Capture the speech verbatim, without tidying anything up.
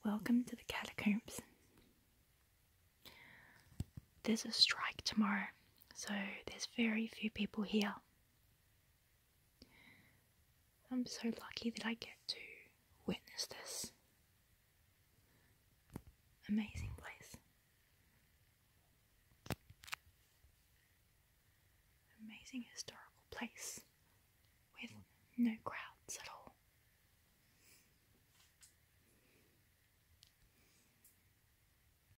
Welcome to the catacombs. There's a strike tomorrow, so there's very few people here. I'm so lucky that I get to witness this amazing place. Amazing historical place with no crowds.